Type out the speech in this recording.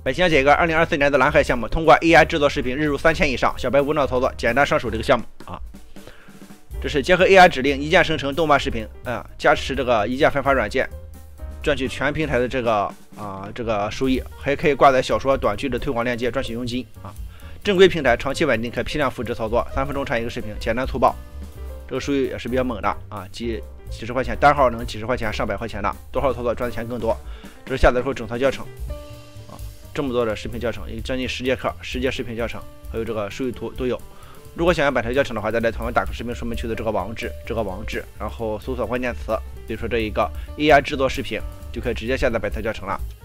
本期讲解一个2024年的蓝海项目，通过 AI 制作视频日入3000以上，小白无脑操作，简单上手这个项目啊。这是结合 AI 指令一键生成动漫视频，加持这个一键分发软件，赚取全平台的这个收益，还可以挂载小说、短剧的推广链接赚取佣金啊。正规平台长期稳定，可批量复制操作，3分钟产一个视频，简单粗暴，这个收益也是比较猛的啊，几十块钱，单号能几十块钱、上百块钱的，多号操作赚的钱更多。这是下载后整套教程啊，这么多的视频教程，将近10节课、10节视频教程，还有这个收益图都有。如果想要本台教程的话，再来同样打开视频说明区的这个网址，然后搜索关键词，比如说这一个 AI 制作视频，就可以直接下载本台教程了。